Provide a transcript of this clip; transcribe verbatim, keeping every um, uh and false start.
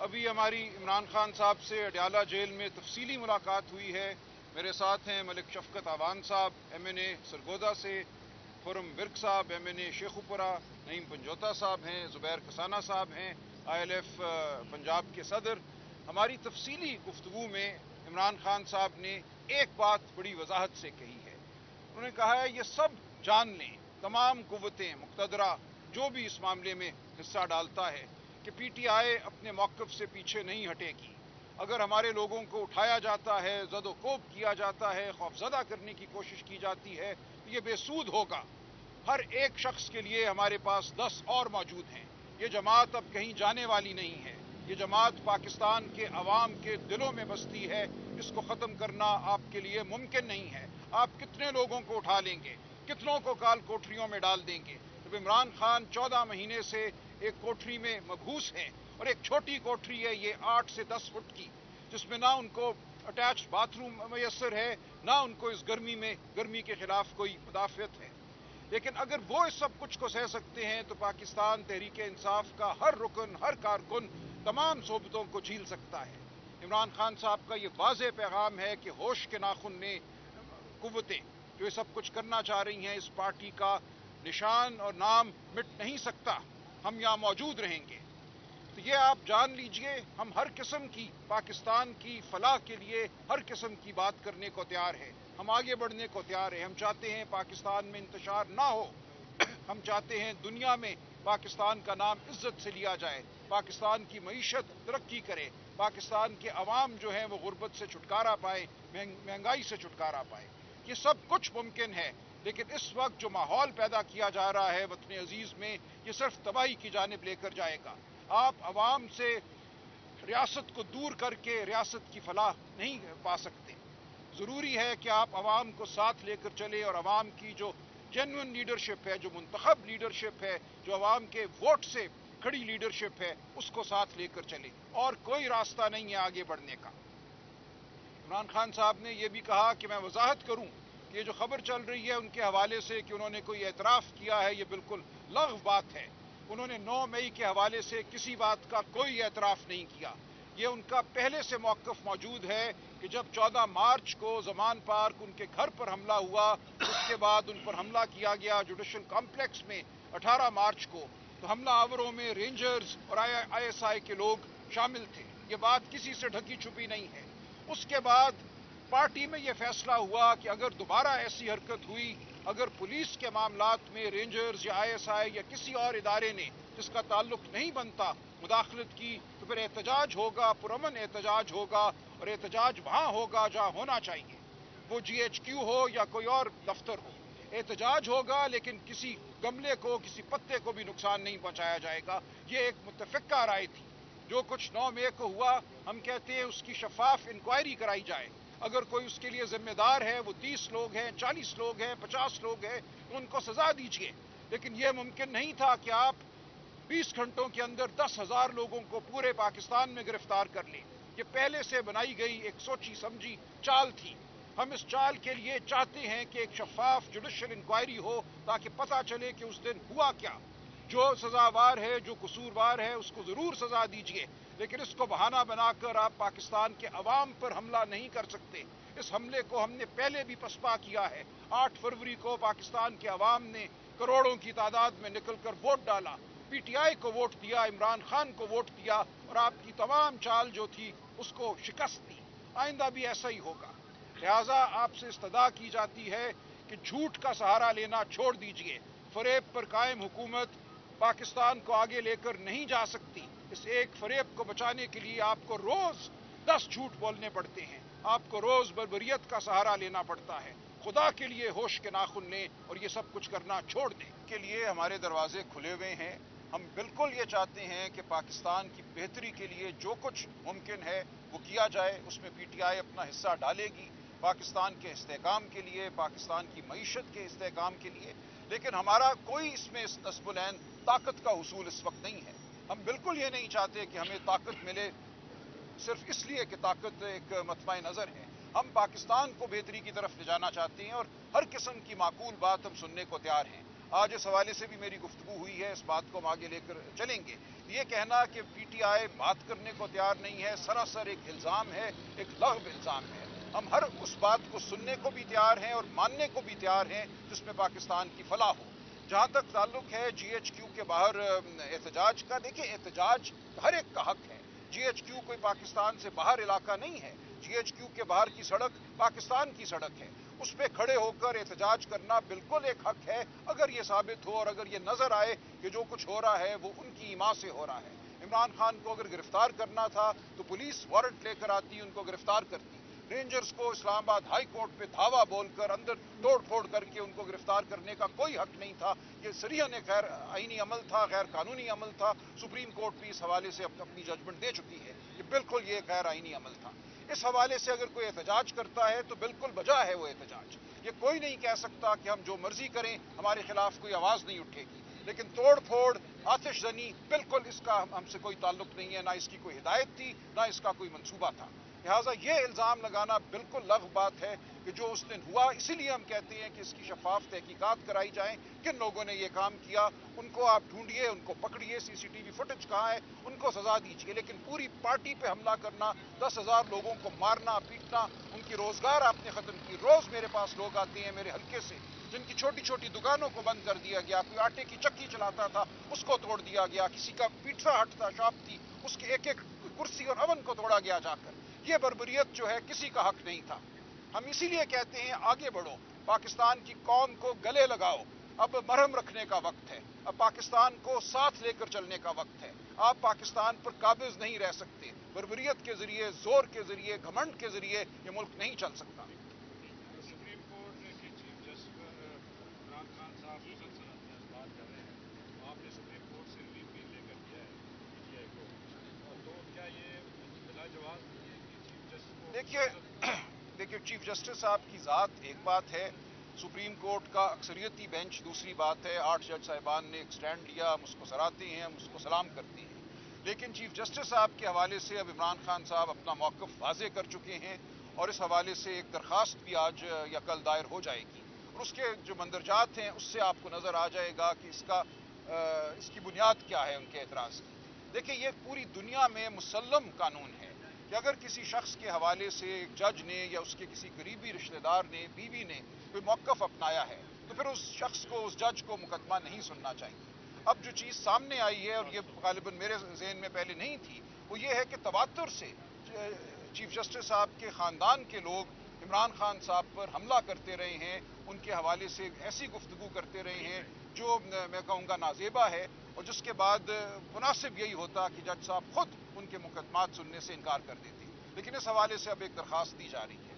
ابھی ہماری عمران خان صاحب سے اڈیالہ جیل میں تفصیلی ملاقات ہوئی ہے. میرے ساتھ ہیں ملک شفقت آوان صاحب ایم این اے سرگودا سے، Khurram Virk sahab M N A Sheikhupura, Naeem Panjutha sahab ہیں، زبیر کسانہ صاحب ہیں آئی ایل ایف پنجاب کے صدر. ہماری تفصیلی گفتگو میں عمران خان صاحب نے ایک بات بڑی وضاحت سے کہی ہے. انہوں نے کہا ہے یہ سب جان لیں، تمام قوتیں مقتدرہ جو بھی اس معاملے میں حصہ ڈالتا ہے، کہ پی ٹی آئی اپنے موقف سے پیچھے نہیں ہٹے گی. اگر ہمارے لوگوں کو اٹھایا جاتا ہے، زد و کوب کیا جاتا ہے، خوفزدہ کرنے کی کوشش کی جاتی ہے، تو یہ بے سود ہوگا. ہر ایک شخص کے لیے ہمارے پاس دس اور موجود ہیں. یہ جماعت اب کہیں جانے والی نہیں ہے. یہ جماعت پاکستان کے عوام کے دلوں میں بستی ہے. اس کو ختم کرنا آپ کے لیے ممکن نہیں ہے. آپ کتنے لوگوں کو اٹھا لیں گے، کتنوں کو کال کوٹریوں میں ڈال دیں گے. جب عمران خان چودہ مہینے سے ایک کوٹری میں مبہوس ہیں، اور ایک چھوٹی کوٹری ہے یہ آٹھ سے دس فٹ کی، جس میں نہ ان کو اٹیچ باتھ روم میسر ہے، نہ ان کو اس گرمی میں گرمی کے خلاف کوئی مدافعت ہے. لیکن اگر وہ اس سب کچھ کو سہ سکتے ہیں تو پاکستان تحریک انصاف کا ہر رکن، ہر کارکن تمام صوبتوں کو جھیل سکتا ہے. عمران خان صاحب کا یہ واضح پیغام ہے کہ ہوش کے ناخن نے قوتیں جو یہ سب کچھ کرنا چاہ رہی ہیں، اس پارٹی کا نشان اور نام مٹ نہیں سکتا. ہم یہاں موجود رہیں گے. تو یہ آپ جان لیجئے، ہم ہر قسم کی پاکستان کی فلاح کے لیے ہر قسم کی بات کرنے کو تیار ہے. ہم آگے بڑھنے کو تیار ہیں. ہم چاہتے ہیں پاکستان میں انتشار نہ ہو. ہم چاہتے ہیں دنیا میں پاکستان کا نام عزت سے لیا جائے، پاکستان کی معیشت ترقی کرے، پاکستان کے عوام جو ہیں وہ غربت سے چھٹکارا پائے، مہنگائی سے چھٹکارا پائے. یہ سب کچھ ممکن ہے، لیکن اس وقت جو ماحول پیدا کیا جا رہا ہے وطن عزیز میں، یہ صرف تباہی کی جانب لے کر جائے گا. آپ عوام سے ریاست کو دور کر کے ریاست کی فلاح نہیں پا سکتے. ضروری ہے کہ آپ عوام کو ساتھ لے کر چلے، اور عوام کی جو جینوئن لیڈرشپ ہے، جو منتخب لیڈرشپ ہے، جو عوام کے ووٹ سے کھڑی لیڈرشپ ہے، اس کو ساتھ لے کر چلے. اور کوئی راستہ نہیں ہے آگے بڑھنے کا. عمران خان صاحب نے یہ بھی کہا کہ میں وضاحت کروں کہ یہ جو خبر چل رہی ہے ان کے حوالے سے کہ انہوں نے کوئی اعتراف کیا ہے، یہ بالکل لغو بات ہے. انہوں نے نو مئی کے حوالے سے کسی بات کا کوئی اعتراف نہیں کیا. یہ ان کا پہلے سے موقف موجود ہے کہ جب چودہ مارچ کو زمان پارک ان کے گھر پر حملہ ہوا، اس کے بعد ان پر حملہ کیا گیا جوڈیشل کمپلیکس میں اٹھارہ مارچ کو، تو حملہ آوروں میں رینجرز اور آئی ایس آئی کے لوگ شامل تھے. یہ بات کسی سے ڈھکی چھپی نہیں ہے. اس کے بعد پارٹی میں یہ فیصلہ ہوا کہ اگر دوبارہ ایسی حرکت ہوئی، اگر پولیس کے معاملات میں رینجرز یا آئی ایس آئی یا کسی اور ادارے نے جس کا تعلق نہیں بنتا مداخلت کی، تو پھر احتجاج ہوگا، پرامن احتجاج ہوگا، اور احتجاج وہاں ہوگا جہاں ہونا چاہیے، وہ جی ایچ کیو ہو یا کوئی اور دفتر ہو. احتجاج ہوگا لیکن کسی گملے کو، کسی پتے کو بھی نقصان نہیں پہنچایا جائے گا. یہ ایک متفقہ رائے تھی. جو کچھ نو مئی کو ہوا، ہم کہتے ہیں اس کی شفاف انکوائری کرائی جائے. اگر کوئی اس کے لیے ذمہ دار ہے، وہ تیس لوگ ہیں، چالیس لوگ ہیں، پچاس لوگ ہیں، تو ان کو سزا دیجیے. لیکن یہ ممکن نہیں تھا کہ آپ بیس گھنٹوں کے اندر دس ہزار لوگوں کو پورے پاکستان میں گرفتار کر لیں. یہ پہلے سے بنائی گئی ایک سوچی سمجھی چال تھی. ہم اس چال کے لیے چاہتے ہیں کہ ایک شفاف جوڈیشل انکوائری ہو، تاکہ پتہ چلے کہ اس دن ہوا کیا. جو سزاوار ہے، جو قصوروار ہے، اس کو ضرور سزا دیجیے، لیکن اس کو بہانہ بنا کر آپ پاکستان کے عوام پر حملہ نہیں کر سکتے. اس حملے کو ہم نے پہلے بھی پسپا کیا ہے. آٹھ فروری کو پاکستان کے عوام نے کروڑوں کی تعداد میں نکل کر ووٹ ڈالا، پی ٹی آئی کو ووٹ دیا، عمران خان کو ووٹ دیا، اور آپ کی تمام چال جو تھی اس کو شکست دی. آئندہ بھی ایسا ہی ہوگا. لہٰذا آپ سے استدعا کی جاتی ہے کہ جھوٹ کا سہارا لینا چھوڑ دیجئے. فریب پر قائم حکومت پاکستان کو آگے لے کر نہیں جا سکتی. اس ایک فریب کو بچانے کے لیے آپ کو روز دس جھوٹ بولنے پڑتے ہیں. آپ کو روز بربریت کا سہارا لینا پڑتا ہے. خدا کے لیے ہوش کے ناخن لیں اور یہ سب کچھ کرنا چھوڑ دیں. کے لیے ہمارے دروازے کھلے ہوئے ہیں. ہم بالکل یہ چاہتے ہیں کہ پاکستان کی بہتری کے لیے جو کچھ ممکن ہے وہ کیا جائے. اس میں پی ٹی آئی اپنا حصہ ڈالے گی، پاکستان کے استحکام کے لیے، پاکستان کی معیشت کے استحکام کے لیے. لیکن ہمارا کوئی اس میں نصب العین طاقت کا حصول اس وقت نہیں ہے. ہم بالکل یہ نہیں چاہتے کہ ہمیں طاقت ملے صرف اس لیے کہ طاقت ایک مطمع نظر ہے. ہم پاکستان کو بہتری کی طرف لے جانا چاہتے ہیں، اور ہر قسم کی معقول بات ہم سننے کو تیار ہیں. آج اس حوالے سے بھی میری گفتگو ہوئی ہے، اس بات کو ہم آگے لے کر چلیں گے. یہ کہنا کہ پی ٹی آئی بات کرنے کو تیار نہیں ہے سراسر ایک الزام ہے، ایک لغو الزام ہے۔ ہم ہر اس بات کو سننے کو بھی تیار ہیں اور ماننے کو بھی تیار ہیں جس میں پاکستان کی فلاح ہو۔ جہاں تک تعلق ہے جی ایچ کیو کے باہر احتجاج کا، دیکھیں احتجاج ہر ایک کا حق ہے۔ جی ایچ کیو کوئی پاکستان سے باہر علاقہ نہیں ہے، جی ایچ کیو کے باہر کی سڑک پاکستان کی سڑک ہے، اس پہ کھڑے ہو کر احتجاج کرنا بالکل ایک حق ہے اگر یہ ثابت ہو اور اگر یہ نظر آئے کہ جو کچھ ہو رہا ہے وہ ان کی ایما سے ہو رہا ہے۔ عمران خان کو اگر گرفتار کرنا تھا تو پولیس وارنٹ لے کر آتی، ان کو گرفتار کرتی۔ رینجرز کو اسلام آباد ہائی کورٹ پہ دھاوا بول کر اندر توڑ پھوڑ کر کے ان کو گرفتار کرنے کا کوئی حق نہیں تھا۔ یہ صریحاً غیر آئینی عمل تھا، غیر قانونی عمل تھا۔ سپریم کورٹ بھی اس حوالے سے اپنی ججمنٹ دے چکی ہے کہ بالکل یہ غیر آئینی عمل تھا۔ اس حوالے سے اگر کوئی احتجاج کرتا ہے تو بالکل بجا ہے وہ احتجاج۔ یہ کوئی نہیں کہہ سکتا کہ ہم جو مرضی کریں ہمارے خلاف کوئی آواز نہیں اٹھے گی، لیکن توڑ پھوڑ، آتش زنی، بالکل اس کا ہم سے کوئی تعلق نہیں ہے، نہ اس کی کوئی ہدایت تھی نہ اس کا کوئی منصوبہ تھا۔ لہٰذا یہ الزام لگانا بالکل لغو بات ہے کہ جو اس دن ہوا، اسی لیے ہم کہتے ہیں کہ اس کی شفاف تحقیقات کرائی جائیں، کن لوگوں نے یہ کام کیا، ان کو آپ ڈھونڈیے، ان کو پکڑیے، سی سی ٹی وی فوٹیج کہاں ہے، ان کو سزا دیجیے، لیکن پوری پارٹی پہ حملہ کرنا، دس ہزار لوگوں کو مارنا پیٹنا، ان کی روزگار آپ نے ختم کی۔ روز میرے پاس لوگ آتے ہیں میرے حلقے سے جن کی چھوٹی چھوٹی دکانوں کو بند کر دیا گیا، کوئی آٹے کی چکی چلاتا تھا اس کو توڑ دیا گیا، کسی کا پیٹزا ہٹ تھا، شاپ تھی، اس کے ایک ایک کرسی اور اوون کو توڑا گیا جا کر۔ یہ بربریت جو ہے کسی کا حق نہیں تھا۔ ہم اسی لیے کہتے ہیں آگے بڑھو، پاکستان کی قوم کو گلے لگاؤ، اب مرہم رکھنے کا وقت ہے، اب پاکستان کو ساتھ لے کر چلنے کا وقت ہے۔ آپ پاکستان پر قابض نہیں رہ سکتے، بربریت کے ذریعے، زور کے ذریعے، گھمنڈ کے ذریعے یہ ملک نہیں چل سکتا۔ سپریم کورٹ کے چیف جسٹس عمران خان صاحب مسلسل بات کر رہے ہیں، آپ نے سپریم کورٹ سے ریلیف بھی لے کر دیا ہے پی ٹی آئی کو، تو کیا یہ بلا جواز نہیں ہے کہ چیف جسٹس کو؟ دیکھیے دیکھیے چیف جسٹس صاحب کی ذات ایک بات ہے، سپریم کورٹ کا اکثریتی بینچ دوسری بات ہے۔ آٹھ جج صاحبان نے ایک سٹینڈ لیا، ہم اس کو سراہتے ہیں، ہم اس کو سلام کرتے ہیں، لیکن چیف جسٹس صاحب کے حوالے سے اب عمران خان صاحب اپنا موقف واضح کر چکے ہیں اور اس حوالے سے ایک درخواست بھی آج یا کل دائر ہو جائے گی، اور اس کے جو مندرجات ہیں اس سے آپ کو نظر آ جائے گا کہ اس کا اس کی بنیاد کیا ہے ان کے اعتراض کی۔ دیکھیں یہ پوری دنیا میں مسلم قانون ہے کہ اگر کسی شخص کے حوالے سے ایک جج نے یا اس کے کسی قریبی رشتہ دار نے، بیوی نے کوئی موقف اپنایا ہے تو پھر اس شخص کو، اس جج کو مقدمہ نہیں سننا چاہیے۔ اب جو چیز سامنے آئی ہے اور یہ غالباً میرے ذہن میں پہلے نہیں تھی، وہ یہ ہے کہ تواتر سے چیف جسٹس صاحب کے خاندان کے لوگ عمران خان صاحب پر حملہ کرتے رہے ہیں، ان کے حوالے سے ایسی گفتگو کرتے رہے ہیں جو میں کہوں گا نازیبا ہے، اور جس کے بعد مناسب یہی ہوتا کہ جج صاحب خود ان کے مقدمات سننے سے انکار کر دیتے، لیکن اس حوالے سے اب ایک درخواست دی جا رہی ہے۔